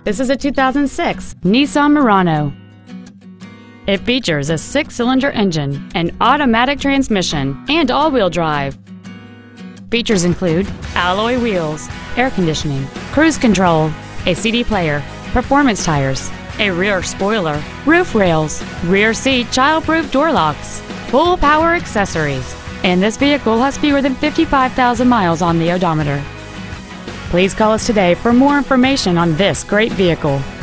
This is a 2006 Nissan Murano. It features a 6-cylinder engine, an automatic transmission, and all-wheel drive. Features include alloy wheels, air conditioning, cruise control, a CD player, performance tires, a rear spoiler, roof rails, rear seat child-proof door locks, full power accessories, and this vehicle has fewer than 55,000 miles on the odometer. Please call us today for more information on this great vehicle.